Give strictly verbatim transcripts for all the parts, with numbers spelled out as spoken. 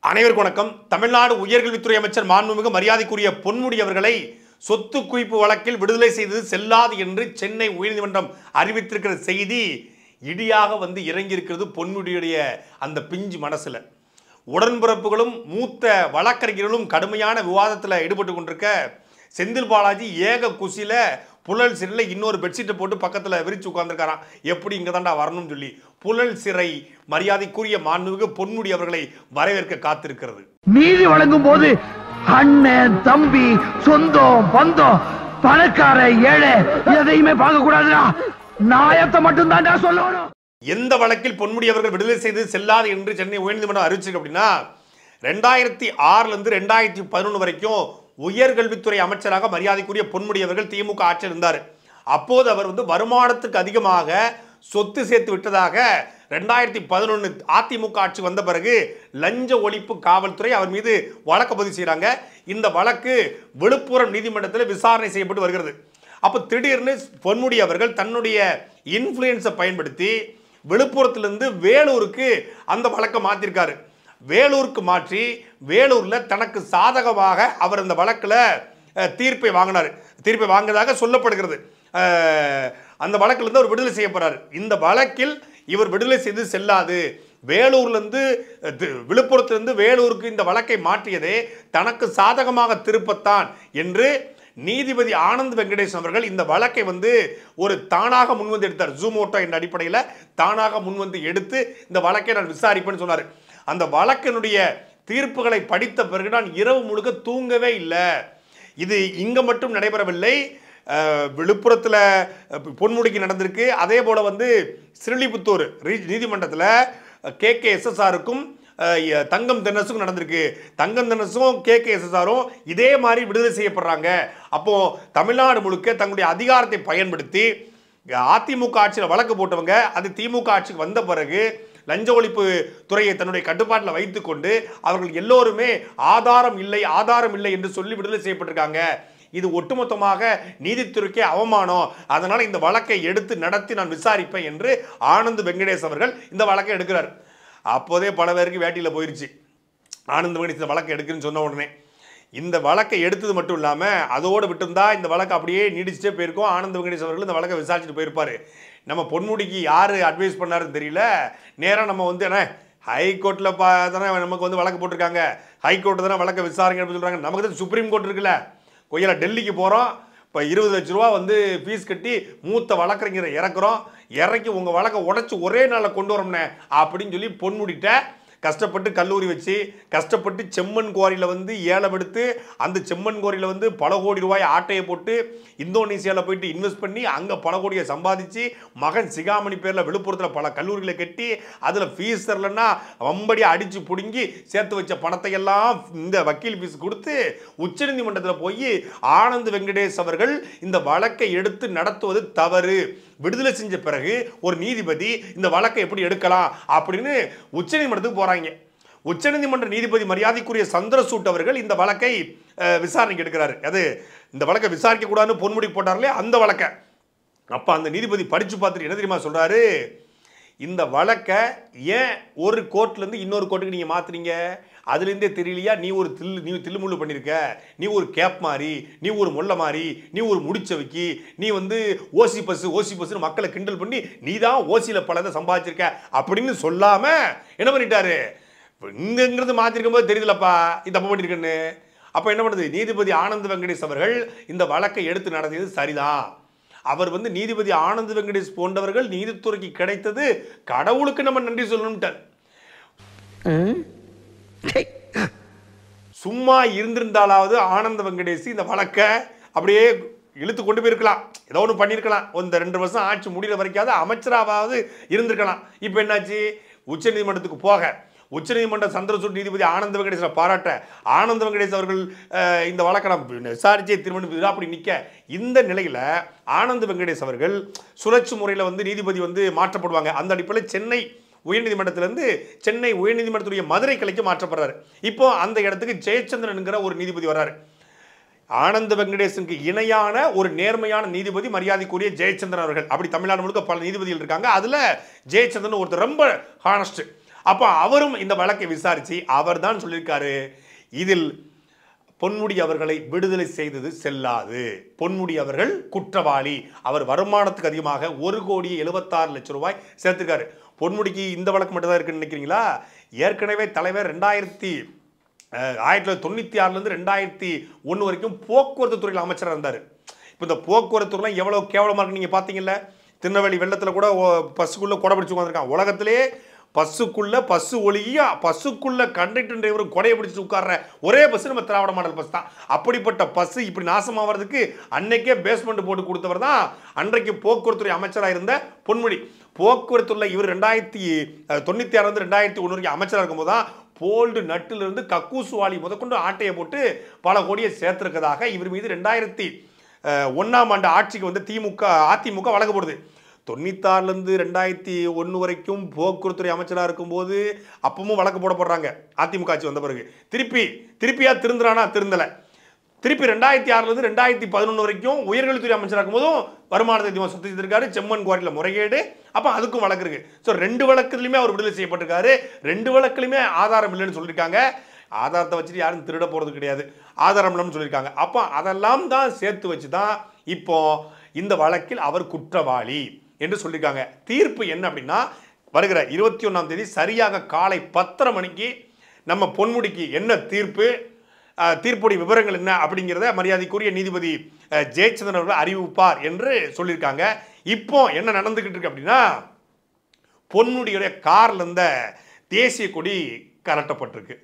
அனைவருக்கும் வணக்கம். தமிழ்நாடு உயர்கல்வித்துறை அமைச்சர் மாண்புமிகு மரியாதைக்குரிய பொன்முடி அவர்களை சொத்து குவிப்பு வழக்கில் விடுதலை செய்தது செல்லாது என்று சென்னை உயர்நீதிமன்றம் அறிவித்திருக்கிற செய்தி இடியாக வந்து இறங்கியிருக்கிறது பொன்முடியுடைய அந்த பிஞ்சு மனசுல. உடன்பிறப்புகளும் மூத்த வழக்கறிஞர்களும் கடுமையான விவாதத்தில் ஈடுபட்டு கொண்டிருக்க செந்தில் பாலாஜி ஏக குசியில புழல் சிறையில் இன்னொரு பெட்ஷீட்டை போட்டு பக்கத்தில் விரிச்சு உட்கார்ந்துருக்காராம். எப்படி இங்கே தாண்டா வரணும்னு சொல்லி புழல் சிறை மரியாதைக்குரிய மாண்புமிகு பொன்முடி அவர்களை வரவேற்க காத்திருக்கிறது. நீதி வழங்கும் போது அண்ணன் தம்பி சொந்தம் பந்தம் பணக்கார ஏழை எதையுமே பார்க்க கூடாதுடா, நாயத்தை மட்டும் தாண்டா சொல்லணும். எந்த வழக்கில் பொன்முடி அவர்கள் விடுதலை செய்து செல்லாது என்று சென்னை உயர்நீதிமன்றம் அறிவிச்சிருக்கு அப்படின்னா, ரெண்டாயிரத்தி ஆறுல இருந்து ரெண்டாயிரத்தி பதினொன்று வரைக்கும் உயர்கல்வித்துறை அமைச்சராக மரியாதைக்குரிய பொன்முடி அவர்கள் திமுக ஆட்சியில் இருந்தார். அப்போது அவர் வந்து வருமானத்துக்கு அதிகமாக சொத்து சேர்த்து விட்டதாக ரெண்டாயிரத்தி பதினொன்று அதிமுக ஆட்சி வந்த பிறகு லஞ்ச ஒழிப்பு காவல்துறை அவர் மீது வழக்கு பதிவு செய்கிறாங்க. இந்த வழக்கு விழுப்புரம் நீதிமன்றத்தில் விசாரணை செய்யப்பட்டு வருகிறது. அப்போ திடீர்னு பொன்முடி அவர்கள் தன்னுடைய இன்ஃப்ளூயன்ஸை பயன்படுத்தி விழுப்புரத்திலிருந்து வேலூருக்கு அந்த வழக்கை மாற்றிருக்காரு. வேலூருக்கு மாற்றி வேலூரில் தனக்கு சாதகமாக அவர் அந்த வழக்கில் தீர்ப்பை வாங்கினார். தீர்ப்பை வாங்கினதாக சொல்லப்படுகிறது. அந்த வழக்கிலிருந்து அவர் விடுதலை செய்யப்படுறார். இந்த வழக்கில் இவர் விடுதலை செய்து செல்லாது, வேலூர்லேருந்து விழுப்புரத்திலிருந்து வேலூருக்கு இந்த வழக்கை மாற்றியதே தனக்கு சாதகமாக திருப்பத்தான் என்று நீதிபதி ஆனந்த் வெங்கடேஷ் அவர்கள் இந்த வழக்கை வந்து ஒரு தானாக முன்வந்து எடுத்தார். ஜூமோட்டோ என்ற அடிப்படையில் தானாக முன்வந்து எடுத்து இந்த வழக்கை நான் விசாரிப்பேன்னு சொன்னார். அந்த வழக்கினுடைய தீர்ப்புகளை படித்த பிறகு நான் இரவு முழுக்க தூங்கவே இல்லை. இது இங்கே மட்டும் நடைபெறவில்லை, விழுப்புரத்தில் பொன்முடிக்கு நடந்திருக்கு. அதே போல் வந்து ஸ்ரீலிபுத்தூர் நீதிமன்றத்தில் கே கே எஸ்எஸ்ஆருக்கும் தங்கம் தென்னஸுக்கும் நடந்திருக்கு. தங்கம் தென்னஸும் கே கே எஸ்எஸ்ஆரும் இதே மாதிரி விடுதலை செய்யப்படுறாங்க. அப்போது தமிழ்நாடு முழுக்க தங்களுடைய அதிகாரத்தை பயன்படுத்தி அதிமுக ஆட்சியில் வழக்கு போட்டவங்க அது திமுக ஆட்சிக்கு வந்த பிறகு லஞ்ச ஒழிப்பு துறையை தன்னுடைய கட்டுப்பாட்டில் வைத்துக்கொண்டு அவர்கள் எல்லோருமே ஆதாரம் இல்லை ஆதாரம் இல்லை என்று சொல்லி விடுதலை செய்யப்பட்டிருக்காங்க. இது ஒட்டுமொத்தமாக நீதித்துறைக்கே அவமானம். அதனால் இந்த வழக்கை எடுத்து நடத்தி நான் விசாரிப்பேன் என்று ஆனந்த் வெங்கடேஷ் அவர்கள் இந்த வழக்கை எடுக்கிறார். அப்போதே பல பேருக்கு வேட்டியில் போயிருச்சு. ஆனந்த் வெங்கடேஷ் இந்த வழக்கை எடுக்குன்னு சொன்ன உடனே இந்த வழக்கை எடுத்தது மட்டும் இல்லாமல் அதோடு விட்டுருந்தா இந்த வழக்கு அப்படியே நீடிச்சுட்டே போயிருக்கோம். ஆனந்த் வெங்கடேஷ் அவர்கள் இந்த வழக்கை விசாரிச்சுட்டு போயிருப்பார். நம்ம பொன்முடிக்கு யார் அட்வைஸ் பண்ணாருன்னு தெரியல. நேராக நம்ம வந்து என்ன ஹைகோர்ட்டில் பா தானே நமக்கு வந்து வழக்கு போட்டிருக்காங்க, ஹைகோர்ட்டு தானே வழக்கை விசாரிங்க அப்படின்னு சொல்கிறாங்க. நமக்கு தான் சுப்ரீம் கோர்ட் இருக்குல்ல, கொய்யால டெல்லிக்கு போகிறோம். இப்போ இருபது லட்ச ரூபா வந்து ஃபீஸ் கட்டி மூத்த வழக்கறிஞரை இறக்குறோம், இறக்கி உங்கள் வழக்கை உடச்சி ஒரே நாளில் கொண்டு வரோம்னே அப்படின்னு சொல்லி பொன்முடிட்ட கஷ்டப்பட்டு கல்லூரி வச்சு கஷ்டப்பட்டு செம்மண் குவாரியில் வந்து ஏலம் எடுத்து அந்த செம்மண் குவாரியில் வந்து பல கோடி ரூபாய் ஆட்டையை போட்டு இந்தோனேசியாவில் போயிட்டு இன்வெஸ்ட் பண்ணி அங்கே பல கோடியை சம்பாதிச்சு மகன் சிகாமணி பேரில் விழுப்புரத்தில் பல கல்லூரிகளை கட்டி அதில் ஃபீஸ் தரலன்னா வம்படியாக அடித்து பிடுங்கி சேர்த்து வச்ச பணத்தையெல்லாம் இந்த வக்கீல் ஃபீஸ் கொடுத்து உச்சநீதிமன்றத்தில் போய் ஆனந்த் வெங்கடேஷ் அவர்கள் இந்த வழக்கை எடுத்து நடத்துவது தவறு, விடுதலை செஞ்ச பிறகு ஒரு நீதிபதி இந்த வழக்கை எப்படி எடுக்கலாம் அப்படின்னு உச்சநீதிமன்றத்துக்கு போறாங்க. உச்சநீதிமன்ற நீதிபதி மரியாதைக்குரிய சந்திரசூட் அவர்கள் இந்த வழக்கை விசாரணைக்கு எடுக்கிறாரு. அது இந்த வழக்கை விசாரிக்க கூடாதுன்னு பொன்முடி போட்டார்களே அந்த வழக்கை. அப்ப அந்த நீதிபதி படிச்சு பார்த்துட்டு என்ன தெரியுமா சொல்றாரு, இந்த வழக்கை ஏன் ஒரு கோர்ட்ல இருந்து இன்னொரு கோர்ட்டுக்கு நீங்க மாத்துறீங்க, அதுலேருந்தே தெரியலையா நீ ஒரு தில்லு நீ தில்லுமுள்ளு பண்ணியிருக்க, நீ ஒரு கேப் மாதிரி, நீ ஒரு முல்லை மாதிரி, நீ ஒரு முடிச்ச வைக்கி, நீ வந்து ஓசி பஸ் ஓசி பஸ்ன்னு மக்களை கிண்டல் பண்ணி நீ தான் ஓசியில் பலதை சம்பாதிச்சிருக்க அப்படின்னு சொல்லாம என்ன பண்ணிட்டாரு, இங்கிறது மாற்றிருக்கும் போது தெரியுதுலப்பா இது தப்பு பண்ணியிருக்கேன்னு. அப்போ என்ன பண்ணுது, நீதிபதி ஆனந்த் வெங்கடேஷ் அவர்கள் இந்த வழக்கை எடுத்து நடத்தியது சரிதான். அவர் வந்து நீதிபதி ஆனந்த் வெங்கடேஷ் போன்றவர்கள் நீதித்துறைக்கு கிடைத்தது கடவுளுக்கு நம்ம நன்றி சொல்லணும்ட்டார். சும்மா இருந்திருந்தாலாவது ஆனந்த் வெங்கடேஷ் இந்த வழக்கை அப்படியே இழுத்து கொண்டு போயிருக்கலாம், ஏதோ ஒன்று பண்ணியிருக்கலாம். இந்த ரெண்டு வருஷம் ஆட்சி முடிகிற வரைக்காவது அமைச்சராவது இருந்திருக்கலாம். இப்போ என்னாச்சு, உச்சநீதிமன்றத்துக்கு போக உச்சநீதிமன்ற சந்திரசூட் நீதிபதி ஆனந்த் வெங்கடேஷை பாராட்ட ஆனந்த் வெங்கடேஷ் அவர்கள் இந்த வழக்கை நம்ம விசாரிச்சே திருமணம் அப்படி நிற்க இந்த நிலையில் ஆனந்த் வெங்கடேஷ் அவர்கள் சுழற்சி முறையில் வந்து நீதிபதி வந்து மாற்றப்படுவாங்க. அந்த அடிப்படையில் சென்னை உயர்நீதிமன்றத்திலிருந்து சென்னை உயர்நீதிமன்றத்துடைய மதுரை கிளைக்கு மாற்றப்படுறாரு. இப்போ அந்த இடத்துக்கு ஜெயச்சந்திரன்ங்கிற ஒரு நீதிபதி வர்றாரு. ஆனந்த் வெங்கடேஷனுக்கு இணையான ஒரு நேர்மையான நீதிபதி மரியாதைக்குரிய ஜெயச்சந்திரன் அவர்கள். அப்படி தமிழ்நாடு முழுக்க பல நீதிபதிகள் இருக்காங்க. அதில் ஜெயச்சந்திரன் ஒருத்தர் ரொம்ப ஹானஸ்ட். அப்போ அவரும் இந்த வழக்கை விசாரிச்சு அவர் தான் சொல்லியிருக்காரு, இதில் பொன்முடி அவர்களை விடுதலை செய்தது செல்லாது, பொன்முடி அவர்கள் குற்றவாளி, அவர் வருமானத்துக்கு அதிகமாக ஒரு கோடி எழுபத்தாறு லட்சம் ரூபாய் சேர்த்திருக்காரு. பொன்முடிக்கு இந்த வழக்கு மட்டும் தான் இருக்குன்னு நினைக்கிறீங்களா? ஏற்கனவே தலைவர் ரெண்டாயிரத்தி ஆயிரத்தி தொள்ளாயிரத்தி தொண்ணூற்றி ஆறுலேருந்து ரெண்டாயிரத்தி ஒன்று வரைக்கும் போக்குவரத்து துறையில் அமைச்சராக இருந்தார். இப்போ இந்த போக்குவரத்து துறைலாம் எவ்வளோ கேவலமாக இருக்குன்னு நீங்கள் பார்த்தீங்கல்ல. திருநெல்வேலி வெள்ளத்தில் கூட பஸ்ஸுக்குள்ளே கொடை பிடிச்சி உட்காந்துருக்கான். உலகத்திலே பஸ்ஸுக்குள்ள பஸ்ஸு ஒளியா பஸ்ஸுக்குள்ள கண்டக்டர் டிரைவர் கொடையை பிடிச்சி உட்கார்ற ஒரே பஸ் நம்ம திராவிட மாடல் பஸ் தான். அப்படிப்பட்ட பஸ் இப்படி நாசமாகிறதுக்கு அன்னைக்கே பேஸ்மெண்ட் போட்டு கொடுத்தவர் தான் அன்றைக்கு போக்குவரத்துறை அமைச்சராக இருந்த பொன்முடி. போக்குவரத்துள்ள இவர் ரெண்டாயிரத்தி தொண்ணூற்றி ஆறு ரெண்டாயிரத்தி ஒன்று வரைக்கும் அமைச்சராக இருக்கும்போது தான் போல்டு நட்டிலிருந்து கக்கூசுவாளி முதற்கொண்டு ஆட்டையை போட்டு பல கோடியை சேர்த்திருக்கதாக இவர் மீது ரெண்டாயிரத்தி ஒன்றாம் ஆண்டு ஆட்சிக்கு வந்து திமுக அதிமுக வழக்கு போடுது. தொண்ணூத்தாறுலேருந்து ரெண்டாயிரத்தி ஒன்று வரைக்கும் போக்குவரத்துறை அமைச்சராக இருக்கும்போது அப்பவும் வழக்கு போடப்படுறாங்க. அதிமுக ஆட்சி வந்த பிறகு திருப்பி திருப்பியா திருந்துறானா? திருந்தலை. திருப்பி ரெண்டாயிரத்தி ஆறுலேருந்து ரெண்டாயிரத்தி பதினொன்று வரைக்கும் உயர்கல்வித்துறை அமைச்சராக இருக்கும்போதும் வருமானத்தை அதிகமாக சொத்து செய்திருக்காரு. செம்மன் குவாரியில் முறைகேடு, அப்போ அதுக்கும் வழக்கு இருக்கு. ஸோ ரெண்டு வழக்குலையுமே அவர் விடுதலை செய்யப்பட்டிருக்காரு. ரெண்டு வழக்குலையுமே ஆதாரம் இல்லைன்னு சொல்லியிருக்காங்க. ஆதாரத்தை வச்சுட்டு யாரும் திருட போகிறது கிடையாது, ஆதாரம் இல்லைன்னு சொல்லியிருக்காங்க. அப்போ அதெல்லாம் தான் சேர்த்து வச்சு தான் இப்போ இந்த வழக்கில் அவர் குற்றவாளி என்று சொல்லியிருக்காங்க. தீர்ப்பு என்ன அப்படின்னா, வருகிற இருபத்தி ஒன்றாம் தேதி சரியாக காலை பத்தரை மணிக்கு நம்ம பொன்முடிக்கு என்ன தீர்ப்பு, தீர்ப்புடைய விவரங்கள் என்ன அப்படிங்கிறத மரியாதைக்குரிய நீதிபதி ஜெயச்சந்திரன் அவர்கள் அறிவிப்பார் என்று சொல்லியிருக்காங்க. இப்போ என்ன நடந்துகிட்டு இருக்கு அப்படின்னா, பொன்முடியுடைய கார்ல இருந்த தேசிய கொடி கலட்டப்பட்டிருக்கு.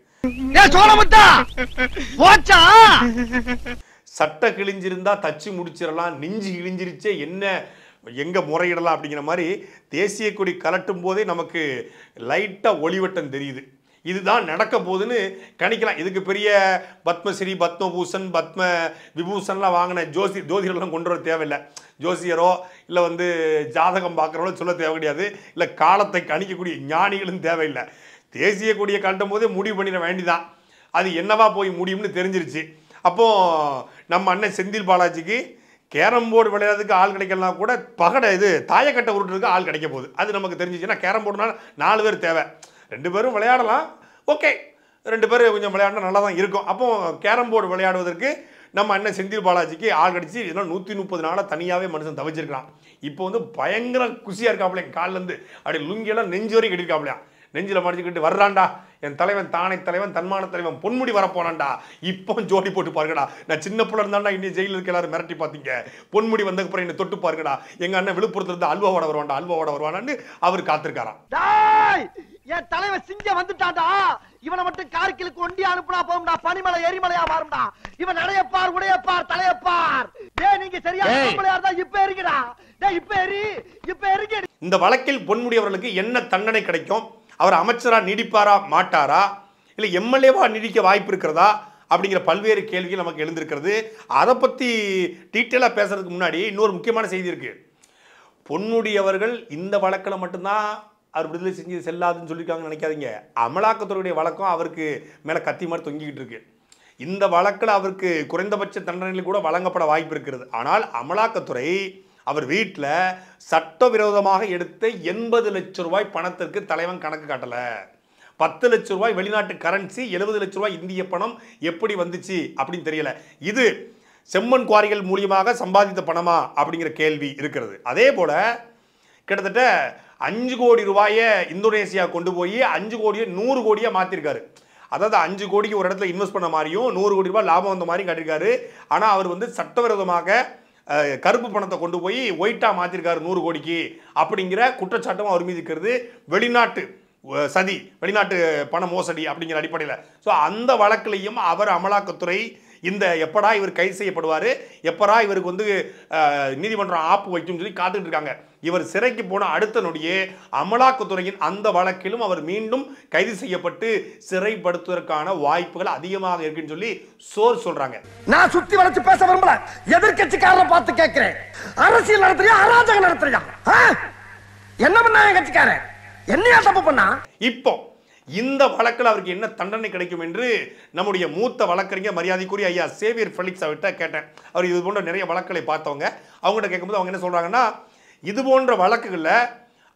சட்டை கிழிஞ்சிருந்தா தச்சு முடிச்சிடலாம், நெஞ்சு கிழிஞ்சிருச்சே என்ன எங்க முறையிடலாம் அப்படிங்கிற மாதிரி தேசிய கொடி கலட்டும் போதே நமக்கு லைட்டா ஒளிவட்டம் தெரியுது. இதுதான் நடக்க போகுதுன்னு கணிக்கலாம். இதுக்கு பெரிய பத்மஸ்ரீ, பத்மபூஷன், பத்ம விபூஷன்லாம் வாங்கின ஜோசி ஜோதிடர்லாம் கொண்டு வர தேவையில்லை. ஜோசியரோ இல்லை வந்து ஜாதகம் பார்க்குறவங்களோ சொல்ல தேவை கிடையாது. இல்லை காலத்தை கணிக்கக்கூடிய ஞானிகளும் தேவையில்லை. தேசிய கொடியை கட்டும் போதே முடிவு பண்ணிட வேண்டிதான். அது என்னவா போய் முடியும்னு தெரிஞ்சிருச்சு. அப்போது நம்ம அண்ணன் செந்தில் பாலாஜிக்கு கேரம் போர்டு விளையாடுறதுக்கு ஆள் கிடைக்கலாம் கூட பகடை இது தாயக்கட்டை உருட்டுறதுக்கு ஆள் கிடைக்க போகுது. அது நமக்கு தெரிஞ்சிச்சுன்னா கேரம் போர்டுனால நாலு பேர் தேவை. ரெண்டு பேரும் விளையாடலாம், ஓகே, ரெண்டு பேரும் கொஞ்சம் விளையாடினா நல்லா தான் இருக்கும். அப்போ கேரம் போர்டு விளையாடுவதற்கு நம்ம அண்ணன் செந்தில் பாலாஜிக்கு ஆள் கிடச்சி இதெல்லாம் நூற்றி முப்பது நாளாக தனியாகவே மனுஷன் தவிச்சிருக்கலாம். இப்போ வந்து பயங்கர குசியாக இருக்காப்லையா, காலிலேருந்து அப்படி லுங்கியெல்லாம் நெஞ்சு வரைக்கும் கட்டிருக்காப்லையா. நெஞ்சில் மடிச்சுக்கிட்டு வர்றான்டா என் தலைவன், தானை தலைவன், தன்மான தலைவன் பொன்முடி வரப்போனான்டா. இப்போ ஜோடி போட்டு பாருங்கடா, நான் சின்ன பிள்ளை இருந்தாண்டா இன்னும் ஜெயிலில் இருக்க எல்லாரும் மிரட்டி பார்த்தீங்க, பொன்முடி வந்ததுக்கப்புறம் என்ன தொட்டு பாருங்கடா, எங்க அண்ணன் விழுப்புரத்துல இருந்து அல்வாவோட வருவான்டா, அல்வாவோட வருவானான்னு அவர் காத்திருக்காராம். என் தலைவன் சிங்கம் வந்துட்டான்டா, இவனை மட்டும் கார்கிலுக்கு ஒண்டி அனுப்புனா போகும்டா, பனிமலை எரிமலையா மாறும்டா. இவன் நடையப்பார், உடையப்பார், தலையப்பார். டேய் நீங்க சரியா இருந்தா இப்ப எரிங்கடா, டேய் இப்ப எரி, இப்ப எரிங்க. இந்த வழக்கில் பொன்முடி அவர்களுக்கு என்ன தண்டனை கிடைக்கும்? அவர் அமைச்சரா நீடிப்பாரா மாட்டாரா, இல்லை எம்எல்ஏவா நீடிக்க வாய்ப்பு இருக்கிறதா அப்படிங்கிற பல்வேறு கேள்விகள் நமக்கு எழுந்திருக்கிறது. அதை பற்றி டீட்டெயிலாக பேசுறதுக்கு முன்னாடி இன்னொரு முக்கியமான செய்தி இருக்கு. பொன்முடி அவர்கள் இந்த வழக்கில் மட்டும்தான் அவர் விடுதலை செஞ்சு செல்லாதுன்னு சொல்லியிருக்காங்கன்னு நினைக்காதீங்க. அமலாக்கத்துறையுடைய வழக்கம் அவருக்கு மேலே கத்தி மாதிரி தொங்கிக்கிட்டு இருக்கு. இந்த வழக்கில் அவருக்கு குறைந்தபட்ச தண்டனைகள் கூட வழங்கப்பட வாய்ப்பு இருக்கிறது. ஆனால் அமலாக்கத்துறை அவர் வீட்டில் சட்டவிரோதமாக எடுத்த எண்பது லட்சம் ரூபாய் பணத்திற்கு தலைவன் கணக்கு காட்டலை. பத்து லட்சம் ரூபாய் வெளிநாட்டு கரன்சி, எழுபது லட்சம் ரூபாய் இந்திய பணம் எப்படி வந்துச்சு அப்படின்னு தெரியல. இது செம்மண் குவாரிகள் மூலியமாக சம்பாதித்த பணமா அப்படிங்கிற கேள்வி இருக்கிறது. அதே போல கிட்டத்தட்ட அஞ்சு கோடி ரூபாயை இந்தோனேசியா கொண்டு போய் அஞ்சு கோடியை நூறு கோடியா மாத்திருக்காரு. அதாவது அஞ்சு கோடிக்கு ஒரு இடத்துல இன்வெஸ்ட் பண்ண மாதிரியும் நூறு கோடி ரூபாய் லாபம் வந்த மாதிரி காட்டியிருக்காரு. ஆனால் அவர் வந்து சட்டவிரோதமாக கருப்பு பணத்தை கொண்டு போய் ஒயிட்டா மாத்திருக்காரு நூறு கோடிக்கு அப்படிங்கிற குற்றச்சாட்டும் அவர் மீது இருக்கிறது. வெளிநாட்டு சதி, வெளிநாட்டு பண மோசடி அப்படிங்கிற அடிப்படையில். ஸோ அந்த வழக்கிலையும் அவர் அமலாக்கத்துறை இந்த எப்படா இவர் கைது செய்யப்படுவார், எப்படா இவருக்கு வந்து நீதிமன்றம் ஆப்பு வைக்கும் சொல்லி காத்துட்டு இருக்காங்க. இவர் சிறைக்கு போன அடுத்த நொடியே அமலாக்கத்துறையின் அந்த வழக்கிலும் அவர் மீண்டும் கைது செய்யப்பட்டு சிறைப்படுத்துவதற்கான வாய்ப்புகள் அதிகமாக இருக்குன்னு சொல்லி சோர் சொல்றாங்க. நான் சுத்தி வளைச்சு பேச விரும்பல, எதிர்கட்சிக்காரரை பார்த்து கேட்கிறேன். அரசியல் நடத்துறியா, அராஜகம் நடத்துறியா? என்ன பண்ணா என் கட்சிக்காரன், என்னையா தப்பு பண்ணா? இப்போ இந்த வழக்கில் அவருக்கு என்ன தண்டனை கிடைக்கும் என்று நம்முடைய மூத்த வழக்கறிஞர் மரியாதைக்குரிய ஐயா சேவியர் ஃபெலிக்ஸ் அவர்கிட்ட கேட்டேன். அவர் இது போன்ற நிறைய வழக்குகளை பார்த்தவங்க. அவங்ககிட்ட கேட்கும்போது அவங்க என்ன சொல்றாங்கன்னா, இது போன்ற வழக்குகளில்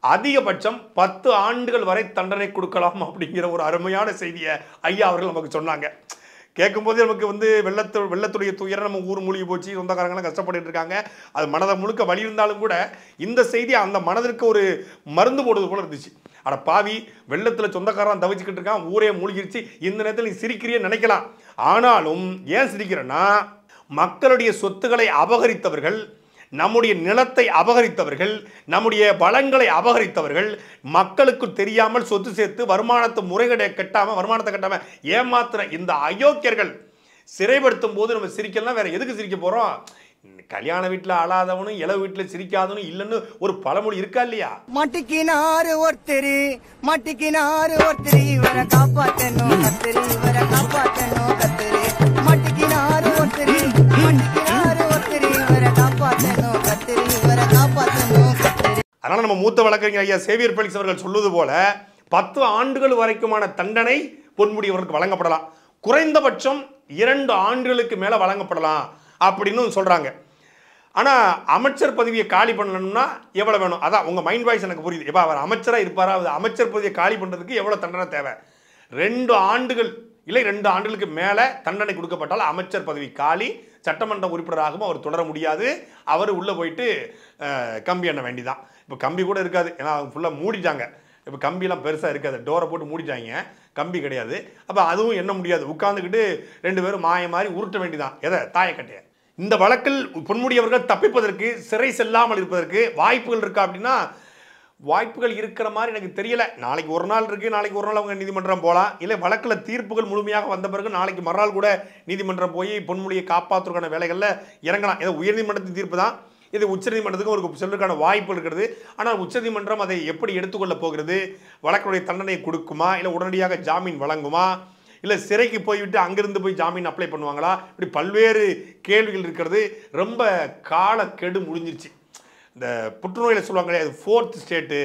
அதிகபட்சம் பத்து ஆண்டுகள் வரை தண்டனை கொடுக்கலாம் அப்படிங்கிற ஒரு அருமையான செய்தியை ஐயா அவர்கள் நமக்கு சொன்னாங்க. கேட்கும்போது நமக்கு வந்து வெள்ளத்து வெள்ளத்துடைய துயரம் நம்ம ஊர் மூழ்கி போச்சு, சொந்தக்காரங்களாம் கஷ்டப்பட்டு இருக்காங்க, அது மனதை முழுக்க வலி இருந்தாலும் கூட இந்த செய்தி அந்த மனதிற்கு ஒரு மருந்து போடுவது போல இருந்துச்சு. அட பாவி, வெள்ளத்தில் சொந்தக்காரன் தவிச்சுக்கிட்டு இருக்கான், ஊரே மூழ்கிருச்சு, இந்த நேரத்தில் நீ சிரிக்கிறியே நினைக்கலாம். ஆனாலும் ஏன் சிரிக்கிறேன்னா, மக்களுடைய சொத்துக்களை அபகரித்தவர்கள், நம்முடைய நிலத்தை அபகரித்தவர்கள், நம்முடைய வளங்களை அபகரித்தவர்கள், மக்களுக்கு தெரியாமல் சொத்து சேர்த்து வருமானத்தை முறைகேடை கட்டாம வருமானத்தை கட்டாம ஏமாத்துற இந்த அயோக்கியர்கள் சிறைப்படுத்தும் போது நம்ம சிரிக்கலாம். வேற எதுக்கு சிரிக்க போறோம்? கல்யாண வீட்டுல அழாதவனும் இளவு வீட்டுல சிரிக்காதவனும் இல்லைன்னு ஒரு பழமொழி இருக்கா இல்லையா? மாட்டிக்கினாரு ஒருத்தரி மாட்டிக்கினாரு ஒருத்தரி இவரை காப்பாத்தணும் கத்திரி இவரை காப்பாத்தணும் கத்திரி மாட்டிக்கினாரு ஒருத்தரி மாட்டிக்கினாரு ஒருத்தரி இவரை காப்பாத்தணும் கத்திரி இவரை காப்பாத்தணும் கத்திரி. அதனால நம்ம மூத்த வழக்கறிஞர் ஐயா சேவியர் பெலிக்ஸ் அவர்கள் சொல்வது போல பத்து ஆண்டுகள் வரைக்குமான தண்டனை பொன்முடி அவர்களுக்கு வழங்கப்படலாம், குறைந்தபட்சம் இரண்டு ஆண்டுகளுக்கு மேல வழங்கப்படலாம் அப்படின்னு சொல்றாங்க. ஆனா அமைச்சர் பதவியை காலி பண்ணணும்னா எவ்வளவு வேணும்? அதான் உங்க மைண்ட் வாய்ஸ் எனக்கு புரியுது. எப்ப அவர் அமைச்சரா இருப்பாரா, அமைச்சர் பதவியை காலி பண்றதுக்கு எவ்வளவு தண்டனை தேவை? ரெண்டு ஆண்டுகள் இல்லை ரெண்டு ஆண்டுகளுக்கு மேல தண்டனை கொடுக்கப்பட்டால் அமைச்சர் பதவி காலி, சட்டமன்ற உறுப்பினராகவும் அவர் தொடர முடியாது, அவர் உள்ள போயிட்டு கம்பி எண்ண வேண்டிதான். இப்போ கம்பி கூட இருக்காது, ஏன்னா ஃபுல்லா மூடிட்டாங்க. இப்போ கம்பியெல்லாம் பெருசாக இருக்காது, டோரை போட்டு மூடிட்டாங்க, கம்பி கிடையாது. அப்போ அதுவும் எண்ண முடியாது, உட்காந்துக்கிட்டு ரெண்டு பேரும் மாய மாதிரி உருட்ட வேண்டிதான் எதை தாயக்கட்டையை. இந்த வழக்கில் பொன்முடி அவர்கள் தப்பிப்பதற்கு, சிறை செல்லாமல் இருப்பதற்கு வாய்ப்புகள் இருக்கா அப்படின்னா வாய்ப்புகள் இருக்கிற மாதிரி எனக்கு தெரியல. நாளைக்கு ஒரு நாள் இருக்கு, நாளைக்கு ஒரு நாள் அவங்க நீதிமன்றம் போகலாம், இல்லை வழக்கில் தீர்ப்புகள் முழுமையாக வந்த பிறகு நாளைக்கு மறுநாள் கூட நீதிமன்றம் போய் பொன்முடியை காப்பாற்றுவதற்கான வேலைகளில் இறங்கலாம். ஏதோ உயர்நீதிமன்றத்தின் தீர்ப்பு தான், இது உச்சநீதிமன்றத்துக்கு ஒரு செல்வதற்கான வாய்ப்பு இருக்கிறது. ஆனால் உச்சநீதிமன்றம் அதை எப்படி எடுத்துக்கொள்ள போகிறது? வழக்குடைய தண்டனை கொடுக்குமா, இல்லை உடனடியாக ஜாமீன் வழங்குமா, இல்லை சிறைக்கு போய்விட்டு அங்கிருந்து போய் ஜாமீன் அப்ளை பண்ணுவாங்களா? இப்படி பல்வேறு கேள்விகள் இருக்கிறது. ரொம்ப காலக்கெடு முடிஞ்சிருச்சு. இந்த புற்றுநோயில் சொல்லுவாங்களே, அது ஃபோர்த் ஸ்டேட்டு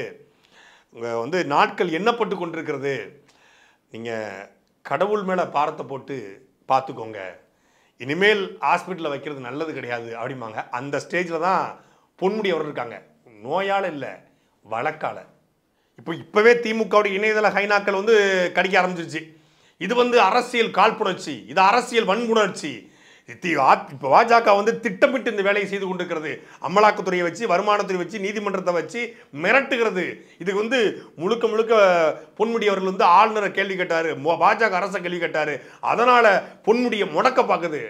வந்து நாட்கள் எண்ணப்பட்டு கொண்டிருக்கிறது. நீங்கள் கடவுள் மேலே பாரத்தை போட்டு பார்த்துக்கோங்க, இனிமேல் ஹாஸ்பிட்டலில் வைக்கிறது நல்லது கிடையாது அப்படிம்பாங்க. அந்த ஸ்டேஜில் தான் பொன்முடி அவர் இருக்காங்க. நோயால் இல்லை, வழக்கால். இப்போ இப்போவே திமுகவுடைய இணையதள ஹைனாக்கள் வந்து கடிக்க ஆரம்பிச்சிருச்சு. இது வந்து அரசியல் காழ்ப்புணர்ச்சி, இது அரசியல் வன்புணர்ச்சி. இப்போ பாஜக வந்து திட்டமிட்டு இந்த வேலையை செய்து கொண்டிருக்கிறது. அமலாக்கத்துறையை வச்சு, வருமானத்துறை வச்சு, நீதிமன்றத்தை வச்சு மிரட்டுகிறது. இதுக்கு வந்து முழுக்க முழுக்க பொன்முடி அவர்கள் வந்து ஆளுநரை கேள்வி கேட்டாரு, பாஜக அரசை கேள்வி கேட்டாரு, அதனால பொன்முடியை முடக்க பார்க்குது.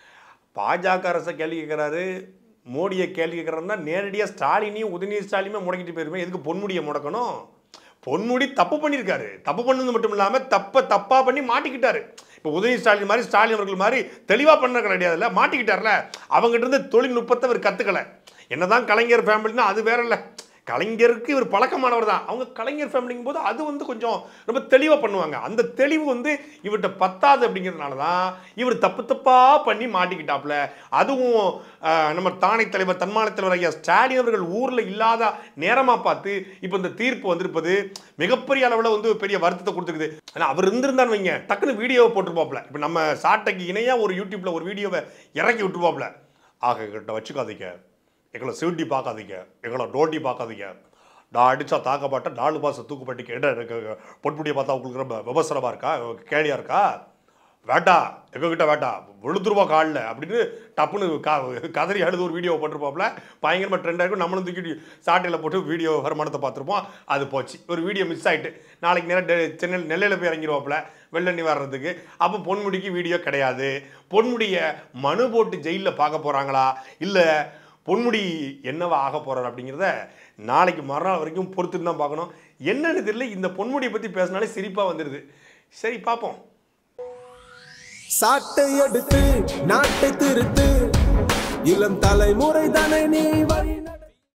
பாஜக அரசை கேள்வி கேட்கிறாரு, மோடியை கேள்வி கேட்கறாருன்னா நேரடியாக ஸ்டாலினையும் உதயநிதி ஸ்டாலினுமே முடக்கிட்டு போயிருமே, எதுக்கு பொன்முடியை முடக்கணும்? பொன்முடி தப்பு பண்ணியிருக்காரு, தப்பு பண்ணது மட்டும் இல்லாமல் தப்பை தப்பா பண்ணி மாட்டிக்கிட்டாரு. இப்போ உதயநிதி ஸ்டாலின் மாதிரி, ஸ்டாலின் அவர்கள் மாதிரி தெளிவாக பண்ண கிடையாதுல்ல, மாட்டிக்கிட்டார்ல. அவங்ககிட்ட இருந்து தொழில்நுட்பத்தை அவர் கற்றுக்கலை. என்னதான் கலைஞர் ஃபேமிலின்னா அது வேற இல்லை, கலைஞருக்கு இவர் பழக்கமானவர் தான். அவங்க கலைஞர் ஃபேமிலிங்கும் போது அது வந்து கொஞ்சம் ரொம்ப தெளிவாக பண்ணுவாங்க. அந்த தெளிவு வந்து இவர்கிட்ட பத்தாது அப்படிங்கிறதுனால தான் இவர் தப்பு தப்பாக பண்ணி மாட்டிக்கிட்டாப்புல. அதுவும் நம்ம தானை தலைவர், தன்மான தலைவர் ஐயா ஸ்டாலின் அவர்கள் ஊரில் இல்லாத நேரமாக பார்த்து இப்போ இந்த தீர்ப்பு வந்திருப்பது மிகப்பெரிய அளவில் வந்து பெரிய வருத்தத்தை கொடுத்துருக்குது. ஆனால் அவர் இருந்திருந்தான்னு வைங்க, டக்குன்னு வீடியோவை போட்டுருப்பாப்புல. இப்போ நம்ம சாட்டைக்கு இணையாக ஒரு யூடியூப்பில் ஒரு வீடியோவை இறக்கி விட்டுருப்பாப்புல. ஆக கிட்ட வச்சுக்காதீங்க, எங்களை சீட்டி பார்க்காதீங்க, எங்களை டோட்டி பார்க்காதீங்க, நான் அடித்தா தாக்கப்பட்ட நாலு மாதம் தூக்குப்பட்டிக்கு என்ன பொன்முடியை பார்த்தா உங்களுக்கு ரொம்ப விமர்சனமாக இருக்கா, கேலியாக இருக்கா, வேட்டா எங்ககிட்ட வேட்டா விழுத்துருவா காலில் அப்படின்னு டப்புன்னு கா கதறி அழுது ஒரு வீடியோ போட்டிருப்போம்ல, பயங்கரமாக ட்ரெண்டாக இருக்கும். நம்மளும் தூக்கிட்டு சாட்டையில் போட்டு வீடியோ வருமானத்தை பார்த்துருப்போம். அது போச்சு, ஒரு வீடியோ மிஸ் ஆகிட்டு நாளைக்கு நேரம் சென்னையில் நெல்லையில் போய் இறங்கிடுவாப்புல வெள்ளண்ணி வர்றதுக்கு. அப்போ பொன்முடிக்கு வீடியோ கிடையாது. பொன்முடியை மனு போட்டு ஜெயிலில் பார்க்க போகிறாங்களா, இல்லை பொன்முடி என்னவா ஆக போறார் அப்படிங்கிறத நாளைக்கு மறுநாள் வரைக்கும் பொறுத்துட்டு தான் பார்க்கணும். என்னன்னு தெரியல, இந்த பொன்முடியை பற்றி பேசினாலே சிரிப்பாக வந்துடுது. சரி பார்ப்போம். சாட்டை எடுத்து நாட்டை திருத்து, இளம் தலைமுறை தானே நீ